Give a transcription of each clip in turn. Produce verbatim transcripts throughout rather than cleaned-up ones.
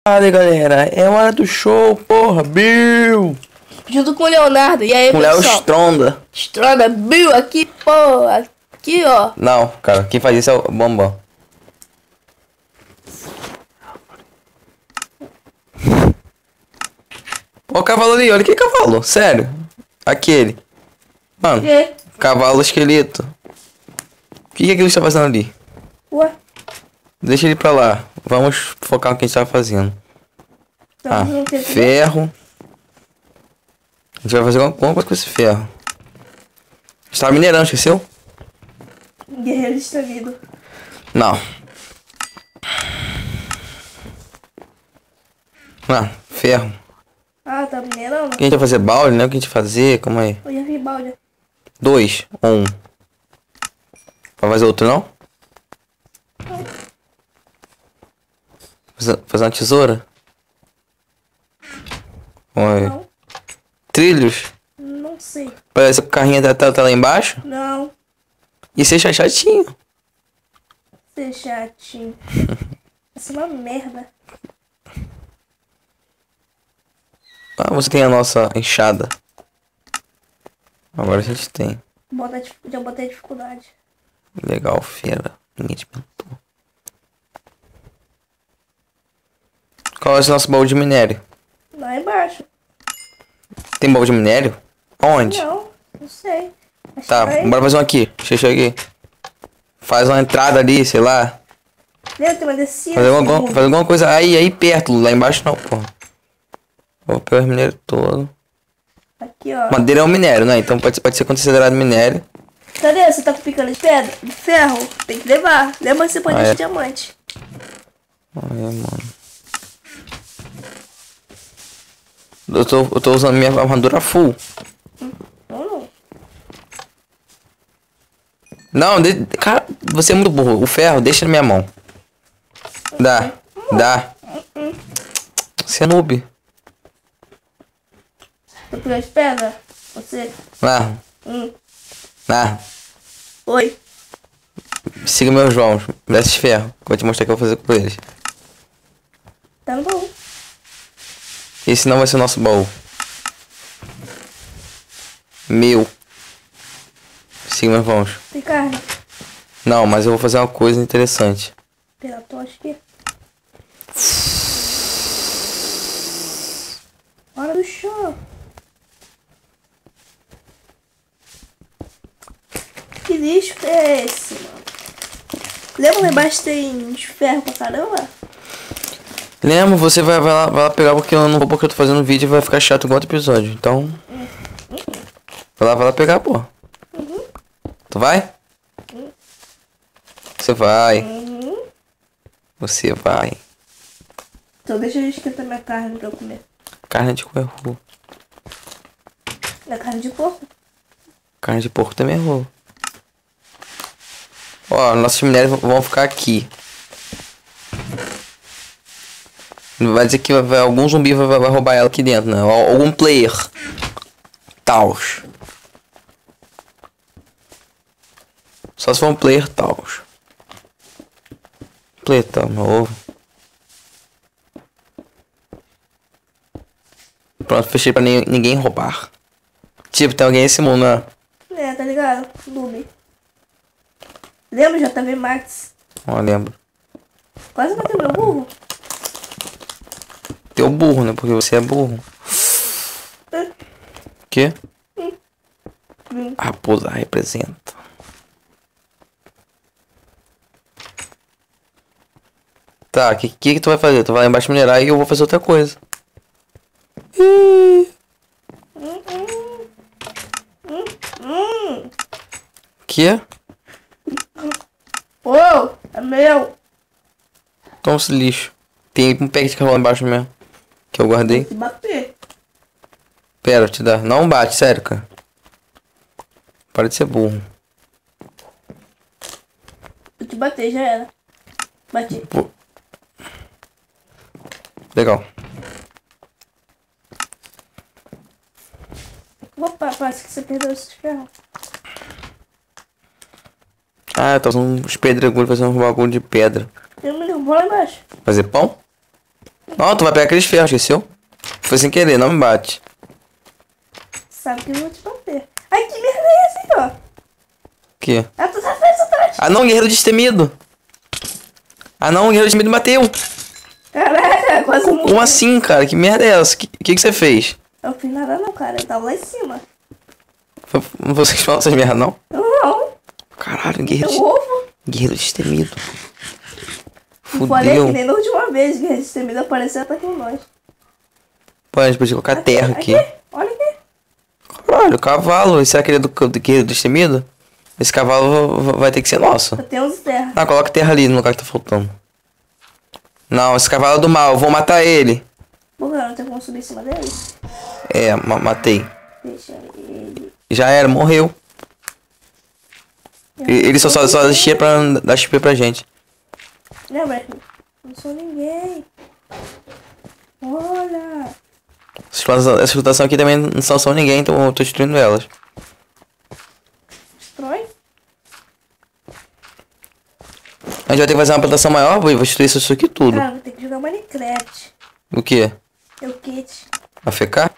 Fala, galera, é hora do show, porra, Bill! Junto com o Leonardo, e aí, Com o Léo pessoal? Stronda. Stronda, Bill, aqui, pô, aqui, ó. Não, cara, quem faz isso é o Bambam. Ó o cavalo ali, olha que cavalo, sério. Aquele. Mano, Que? cavalo esqueleto. O que, que aquilo está fazendo ali? Ué? Deixa ele pra lá. Vamos focar no que a gente tá fazendo. Tá Ah, fazendo o quê? ferro. A gente vai fazer alguma coisa com esse ferro. A gente tava minerando, esqueceu? Guerreiro distraído. Não. Ah, ferro. Ah, tá minerando? O que a gente vai fazer? Balde, né? O que a gente vai fazer? Calma aí. Eu já vi balde. Dois ou um. Vai fazer outro, não? Fazer fazer uma tesoura? Oi. Não, Trilhos? não sei. Parece que o carrinho tá, tá, tá lá embaixo. Não, E você achar chatinho. ser chatinho. Isso é uma merda. Ah, você tem a nossa enxada. Agora a gente tem. Bota, dif- já botei dificuldade. Legal, fera. Ninguém te perguntou. Qual é o nosso baú de minério? Lá embaixo. Tem baú de minério? Onde? Não, não sei. Acho Tá, que vai- bora fazer um aqui. Deixa eu aqui. Faz uma entrada ali, sei lá. Lembra, tem uma descida. Fazer alguma, assim. fazer alguma coisa aí, aí perto. Lá embaixo não, porra. Vou pegar o minério todo. Aqui, ó. Madeira é um minério, né? Então pode, pode ser considerado minério. Cadê? Você tá com picando de pedra? De ferro? Tem que levar. Lembra que você pode Ah, deixar é. diamante. Ai, mano. Eu tô, eu tô usando minha armadura full. Não, não. Não, de, cara, você é muito burro. O ferro, deixa na minha mão. Dá, dá. Você é noob. Tô picando de pedra? Você? Ah, Hum. ah. Oi. Siga meus João. Me dá esses ferros. Que eu vou te mostrar o que eu vou fazer com eles. Tá bom. Esse não vai ser o nosso baú. Meu. Siga meus vãos. Tem carne. Não, mas eu vou fazer uma coisa interessante. Pegar a tocha aqui. Hora do show. Que lixo que é esse, mano? Lembra lá embaixo tem ferro pra caramba? Lembra, você vai, vai, lá, vai lá pegar porque eu não vou porque eu tô fazendo vídeo e vai ficar chato igual outro episódio. Então. Vai lá, vai lá pegar, pô. Uhum. Tu vai? Você vai. Uhum. Você vai. Então deixa eu esquentar minha carne pra eu comer. Carne de coelho. Minha carne de porco. Carne de porco também é rolo. Ó, nossos minérios vão ficar aqui. Vai dizer que vai, vai- algum zumbi vai, vai roubar ela aqui dentro, né? Al- Algum player. Taos. Só se for um player taos. Player tal, novo. Pronto, fechei pra ni- ninguém roubar. Tipo, tem alguém nesse mundo, né? É, tá ligado? Noob. Lembra J V Max? Ó, lembro. Quase bateu meu burro. Teu burro, né? Porque você é burro. Quê? Hum. Raposa representa. Tá, o que, que que tu vai fazer? Tu vai lá embaixo minerar e eu vou fazer outra coisa. Ih, Hum, hum. Hum, hum. que? Pô, é meu. Toma esse lixo. Tem um pack de carvão lá embaixo mesmo. Que eu guardei. Se bater. Pera, eu te dar. Não bate, sério, cara. Para de ser burro. Se te bater, já era. Bati. Pô. Legal. Opa, parece que você perdeu esse ferro. Ah, eu tô usando uns pedregulhos fazendo um bagulho de pedra. Tem um milhão, vou lá embaixo. Fazer pão? Não, tu vai pegar aqueles ferros, esqueceu? Foi sem querer, não me bate. Sabe que eu vou te bater. Ai, que merda é essa aí, ó? Que? Ah, tu tá atrás, atrás. Ah não, guerreiro destemido. Ah não, o guerreiro destemido me bateu. Caraca, quase Como, morri. como assim, cara? Que merda é essa? O que, que que você fez? Eu não fiz nada não, cara. Eu tava lá em cima. Foi- Vocês falam essas merda, não? Não, Caralho, guerreiro, eu ovo. guerreiro destemido. Eu falei que Fudeu. nem na última vez que esse temido apareceu atacando nós. Pô, a gente podia colocar terra aqui. Olha aqui. Caralho, o cavalo. Será que ele é do, do guerreiro destemido? Esse cavalo va- vai ter que ser nosso. Eu tenho uns terra. Ah, coloca terra ali no lugar que tá faltando. Não, esse cavalo é do mal. Eu vou matar ele. Pô, cara, não tem como subir em cima dele? É, ma- matei. Deixa ele. Já era, morreu. E- Ele só, só, só existia pra dar X P pra gente. Lembra? Não sou ninguém. Olha. Essas plantas- Essa explotação aqui também não são, são ninguém, então eu tô destruindo elas. Destrói. A gente vai ter que fazer uma plantação maior, vou destruir isso aqui tudo. Cara, vou ter que jogar Minecraft. O que? Eu kit. A F K?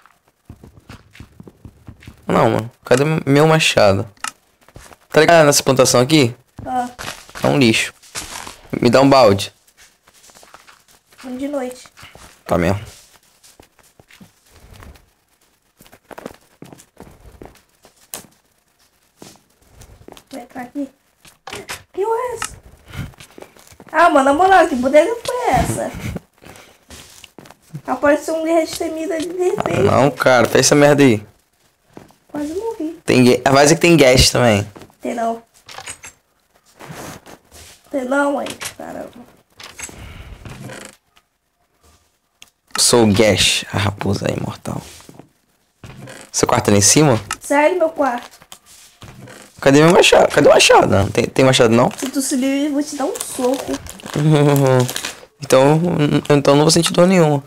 Não, mano. Cadê meu machado? Tá ligado nessa plantação aqui? Ó, É um lixo. Me dá um balde. um de noite. Tá mesmo. Vai entrar aqui. Que é essa? Ah, mano, na moral, que bodega foi essa? Apareceu um guerreiro destemida ali de repente. Não, cara, fecha essa merda aí. Quase morri. Tem ga- vai dizer que tem gas também. Tem não. Tem não, mãe. Caramba. Sou o Gash, a raposa imortal. Seu quarto é lá em cima? Sai do meu quarto. Cadê meu machado? Cadê o machado? Não, tem, tem machado não? Se tu subir, eu vou te dar um soco. então, então não vou sentir dor nenhuma.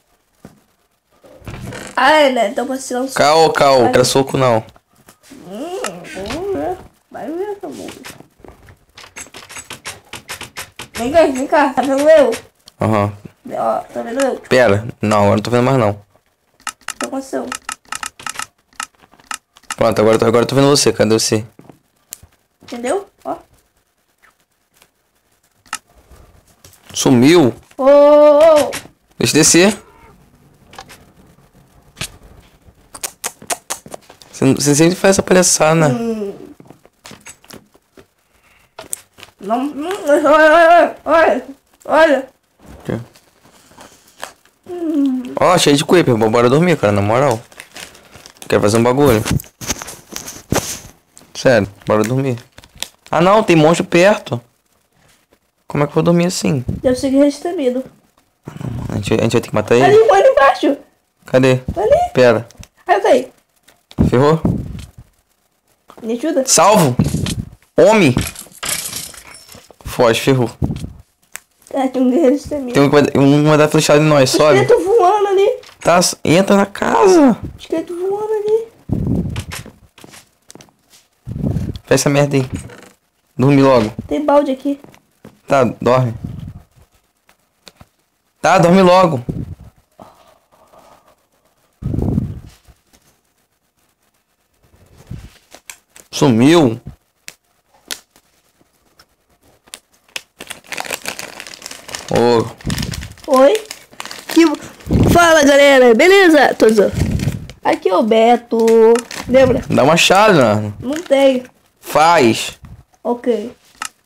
Ah, é, né? Então vou te dar um soco. Cal, cal, quero soco não. Hum, vamos ver. Vai ver, amor. Vem cá, vem cá. Tá vendo eu? Aham. Ó, tá vendo eu? Pera, não, agora não tô vendo mais não. O que aconteceu? Pronto, agora, eu tô- agora eu tô vendo você, cadê você? Entendeu? Ó. Sumiu? Ô, ô, ô. Deixa eu descer. Você, não- você sempre faz essa palhaçada, né? Hum. Não, hum, olha, olha, olha, olha. Ó, cheio de Creeper, bora dormir, cara, na moral. Quero fazer um bagulho. Sério, bora dormir. Ah não, tem monstro perto. Como é que eu vou dormir assim? Deve ser guerreiro destemido. A gente, a gente vai ter que matar ele? Ali, um ali embaixo. Cadê? Ali. Pera. Aí eu caí. Ferrou? Me ajuda? Salvo! Homem! Foge, ferrou. É, tem um guerreiro destemido. Tem um que vai, um vai dar flechada em nós, sobe. Esqueleto voando ali. Tá, entra na casa. Esqueleto voando ali. Faz essa merda aí. Dorme logo. Tem balde aqui. Tá, dorme. Tá, dorme logo. Sumiu. Ô, Oi? Que... Fala, galera. Beleza? Tô zoando. Aqui é o Beto. Lembra? dá uma chave, mano. Não tem. Faz. Ok.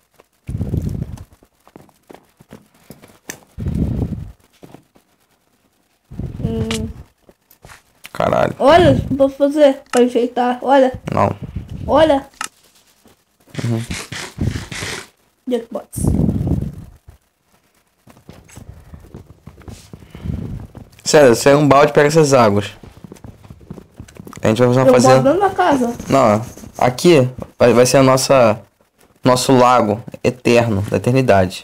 Hum. Caralho. Olha, vou fazer pra enfeitar. Olha, Não. olha. Jackbots. Sério, você é um balde, pega essas águas. A gente vai fazer uma Eu moro fazenda. dentro da casa. Não, aqui vai, vai ser a nossa. Nosso lago eterno, da eternidade.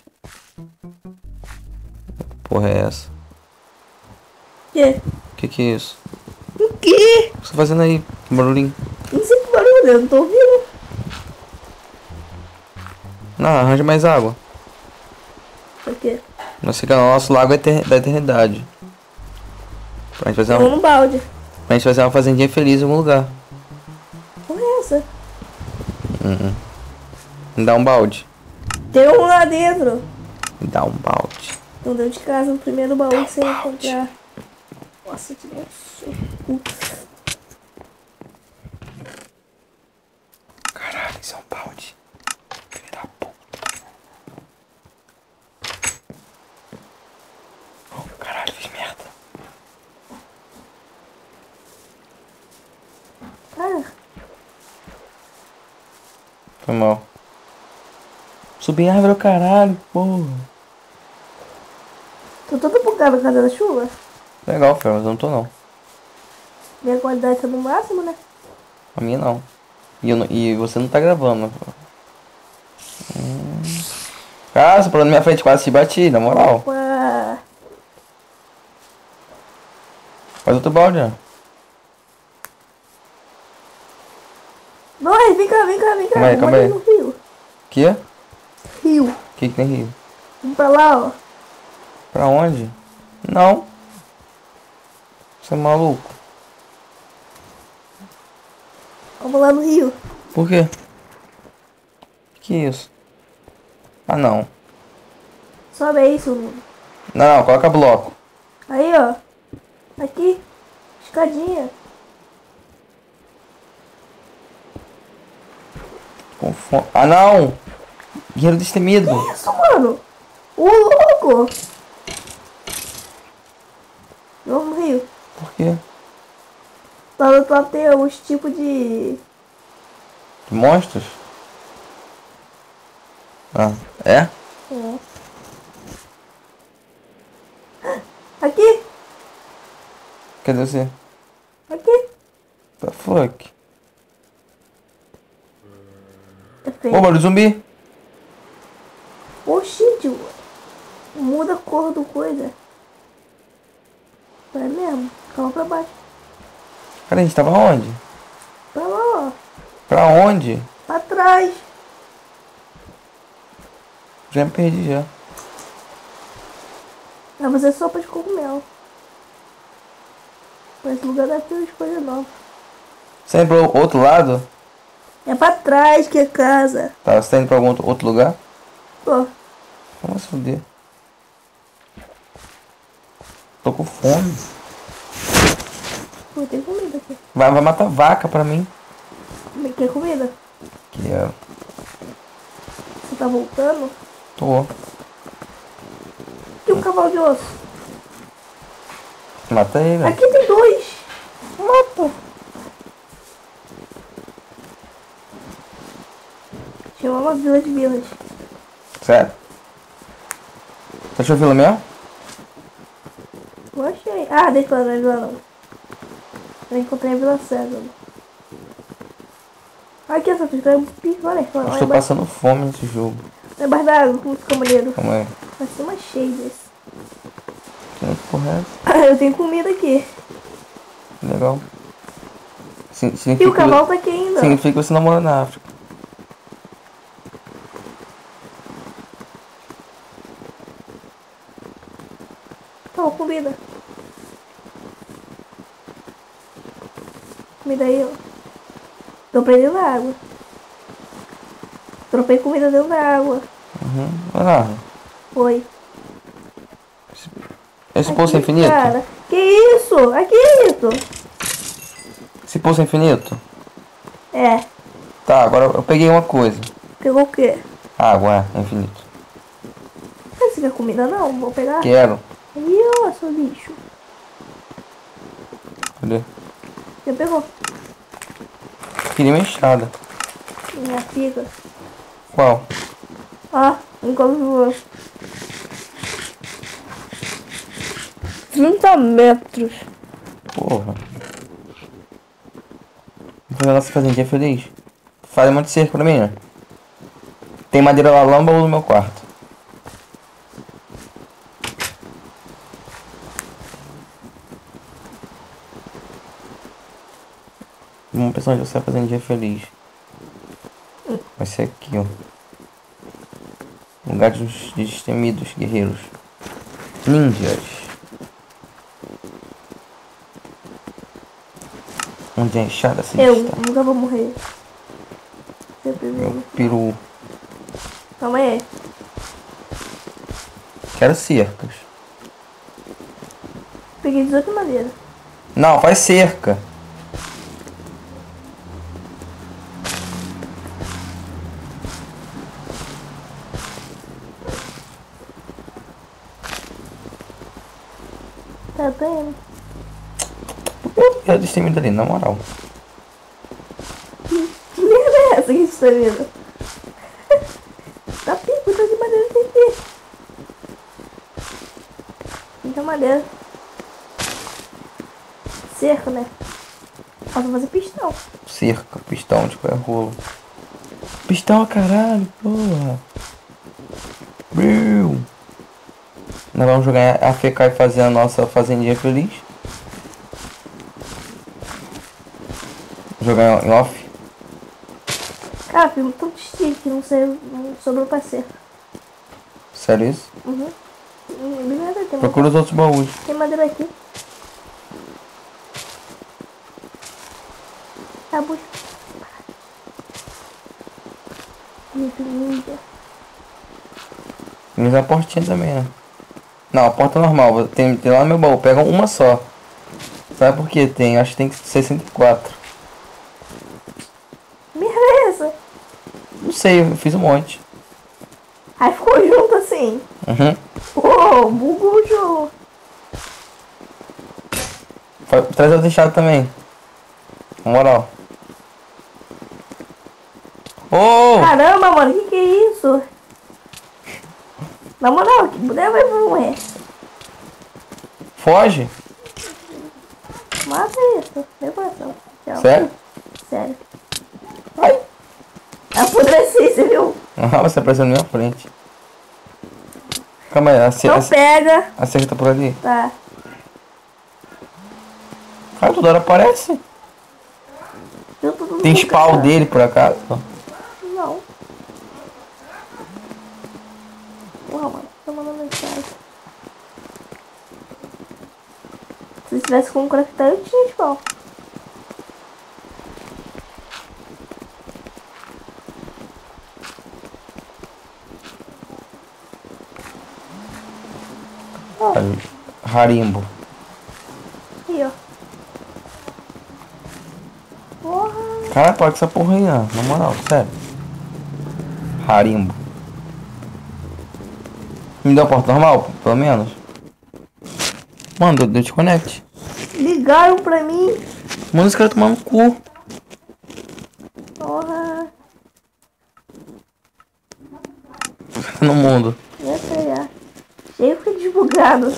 Porra é essa? Que? Que que é isso? O quê? O que você tá fazendo aí? Que barulhinho? Não sei que barulho, eu não tô ouvindo. Não, arranja mais água. Por quê? Nós ficamos no nosso lago eter- da eternidade. Pra gente fazer Vamos uma, no balde. pra gente fazer uma fazendinha feliz em algum lugar. Porra é essa? Uhum. Me dá um balde. Tem um lá dentro. Me dá um balde. Então dentro de casa, no primeiro baú que você balde. encontrar. Nossa, que suco. Caralho, isso é um balde. Filho da puta. Oh, caralho, fiz merda. Ah, Foi mal. Subi a árvore ao caralho, porra. tô toda bugada por causa da chuva. Legal, Fer, mas eu não tô não. Minha qualidade tá no máximo, né? A minha não. E, eu não- e você não tá gravando. Hum. Ah, você parou na minha frente, quase te bati, na moral. Opa. Faz outro balde, ó. Nós, vem cá, vem cá, vem cá. Calma aí, Vamos calma ali aí. no rio. Que? Rio. Que que tem rio? Vamos pra lá, ó. Pra onde? Não. Você é maluco? Vamos lá no rio. Por quê? Que isso? Ah, não. Sobe aí, seu mundo. Não, não, coloca bloco. Aí, ó. Aqui. Escadinha. Com fome. Ah, não! Guerreiro destemido. Que isso, mano? Ô, louco. Vamos no rio. Por quê? Lá do outro lado tem alguns tipos de... De monstros? Ah, é? É. Aqui. Cadê você? Aqui. The fuck? É Ô, feio. barulho de zumbi! Oxi, tio. Muda a cor do coisa. É mesmo. Calma pra baixo. Cara, a gente tava onde? Pra lá, ó. Pra onde? Pra trás. Já me perdi já. Vai fazer sopa de cogumelo. Esse lugar deve ter uma escolha nova. Você tá indo pro outro lado? É pra trás que é casa. Tá, você tá indo pra algum outro- outro lugar? Pô, Vamos se fuder. Tô com fome. pô, tem comida aqui. Vai, vai matar vaca pra mim. Quer comida? Quero. Você tá voltando? Tô. E um cavalo de osso? Mata ele. Aqui tem dois. Mata. Chama uma vila de vilas. Sério? Você achou vila mesmo? Eu achei. Ah, deixa eu falar, não é vila não. Eu encontrei a Vila César. Aqui, essa fica é um pico, olha. Olha, Estou embaixo. passando fome nesse jogo. É embaixo da água, como fica maneiro. Calma aí. Vai ser uma cheia desse. Que porra é essa? Eu tenho comida aqui. Legal. Sim- E Significa, o cavalo tá aqui ainda. significa que você não mora na África. Toma comida. Comida aí, ó. Dropei dentro da água. Dropei comida dentro da água. Uhum. Vai lá. Foi. Esse poço é Aqui, infinito? cara. Que isso? Aqui é isso. Esse poço é infinito? É. Tá, agora eu peguei uma coisa. Pegou o quê? Água, é infinito. Você quer comida não? Vou pegar. Quero. Aí, ó, seu bicho. Cadê? Já pegou? Queria uma enxada. Minha figa. Qual? Ó, enquanto voa. trinta metros. Porra. Vou fazer nossa fazendinha feliz. Faz um monte de cerco pra mim, né? Tem madeira lá no baú do meu quarto. Vamos pensar onde você vai fazer um dia feliz. Vai ser aqui, ó. Lugar dos destemidos guerreiros. Ninjas. Onde é a enxada assim? Eu nunca vou morrer. Sempre Meu vendo. peru. Calma aí. Quero cercas. Peguei dezoito madeira. Não, faz cerca. Tá vendo? Eu destemido ali, na moral. Que merda é essa que a gente tá vendo? Tá pico, tá de madeira tem que. Muita madeira. Cerca, né? Posso fazer pistão. Cerca, pistão de qualquer rolo. Pistão, caralho, porra. Meu. Nós vamos jogar a F K e fazer a nossa fazendinha feliz. Jogar em off. Cara, fiz tanto stick que não sei, não sobrou pra ser. Sério isso? Uhum. Hum, Tem madeira, Procura os outros baús. tem madeira aqui. Tá, busca. Ninja. Mas a portinha também, né? Não, a porta normal. Tem, tem lá no meu baú. Pega uma só. Sabe por que tem? Acho que tem sessenta e quatro. Merda é essa? Não sei, eu fiz um monte. Aí ficou junto assim. Uhum. Uou, bugou o jogo. Fa- Traz outro enxada também. Na moral. Oh! Caramba, mano, que que é isso? Na moral, que mulher vai morrer. Foge! Mata isso. Meu coração. Tchau. Sério? Sério. Ai! Apodreci, você viu? Ah, você apareceu na minha frente. Calma aí, ace- Não ace- pega. acerta por ali. Tá. Cara, toda hora aparece. Eu tô tudo Tem no spawn lugar. dele por acaso? Não. Porra, mano. Tô mandando mensagem. Se tivesse como craftar, eu tinha spawn. Ai, Rarimbo. Aí, ó. Porra. Cara, pode essa porra aí, ó. Na moral, sério. Rarimbo. Me deu a porta normal, pelo menos? Mano, deu, deu desconect. Ligaram pra mim. Mano, esse cara tomar no cu. Porra. No mundo. Ia pegar. Cheio fica desbugado.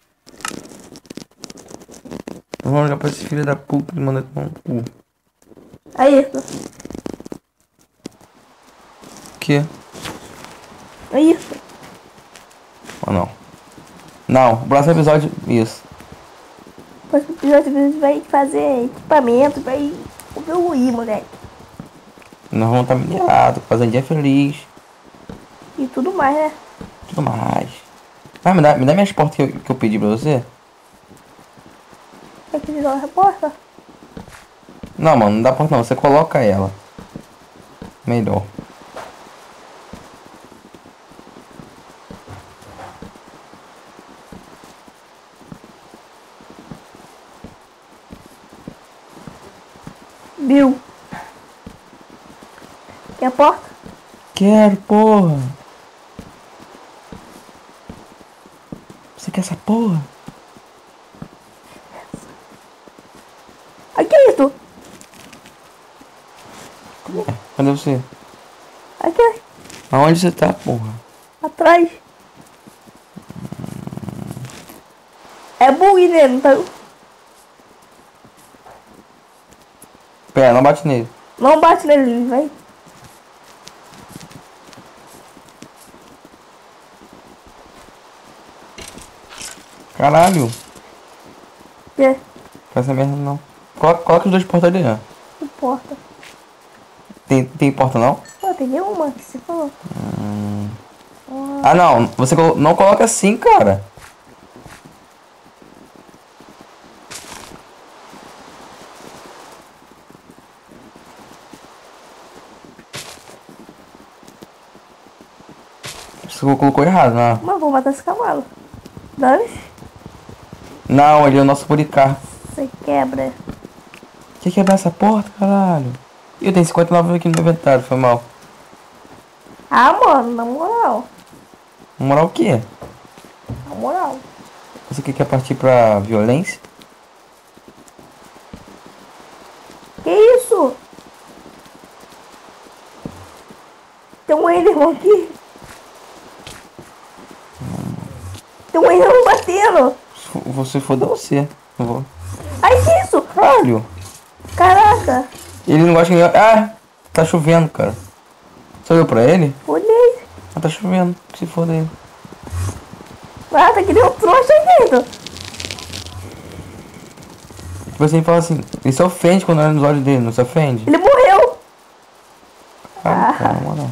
Vamos olhar pra esse filho da puta que manda tomar no cu. Aí, ó. O quê? Aí. Ou não? Não, o próximo episódio, isso. Depois do episódio a gente vai fazer equipamento, vai evoluir, moleque. Nós vamos estar minerados, fazendo dia feliz. E tudo mais, né? Tudo mais. Ah, me dá, me dá minhas portas que eu, que eu pedi pra você? Quer que ligar a porta? Não, mano, não dá porta não. Você coloca ela. Melhor. Bill. Quer a porta? Quero, porra. Você quer essa porra? Ai, que é isso? Cadê você? Aqui, Aonde você tá, porra? atrás. É bug, né? Não, tá... Pera, não bate nele. não bate nele, vai. Caralho. Que? Faz essa merda não. Coloca, coloca os dois portas ali, ó. Que porta? Tem, tem porta não? Pô, peguei uma que você falou. Ah não, você colo- não coloca assim, cara. Você colocou errado, não. Mas vou matar esse cavalo. Dane-se. Não, ele é o nosso Policarpo. Você quebra. Quer quebrar essa porta, caralho? Eu tenho cinquenta e nove aqui no meu inventário, foi mal. Ah, mano, na moral. Na moral o quê? Na moral. Você que quer partir pra violência? Que isso? Tem um Enderman aqui. Tem um Enderman batendo. Se você for dar você. Eu vou. Ai, que isso? Caralho. Caraca. Ele não gosta de... Ah, tá chovendo, cara. Você olhou pra ele? Olhei. Ah, tá chovendo. Que se foda aí. Ah, tá que nem um trouxa aqui. Tipo assim, ele fala assim, ele se ofende quando olha nos olhos dele, não se ofende? Ele morreu. Ah, cara, na moral.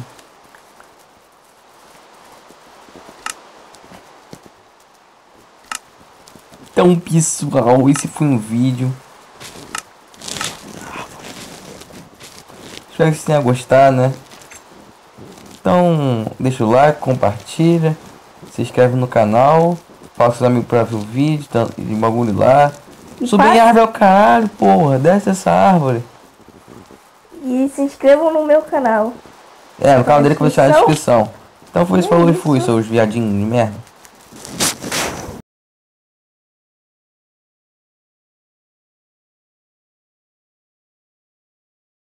Então, pessoal, esse foi um vídeo. Espero que vocês tenham gostado, né? Então, deixa o like, compartilha, se inscreve no canal, fala com seus amigos pra ver o vídeo, tá, e bagulho lá. E Subir faz- em árvore ao caralho, porra, desce essa árvore. E se inscrevam no meu canal. É, no canal dele que eu vou deixar na descrição. descrição. Então foi isso, É falou e fui, isso. seus viadinhos de merda.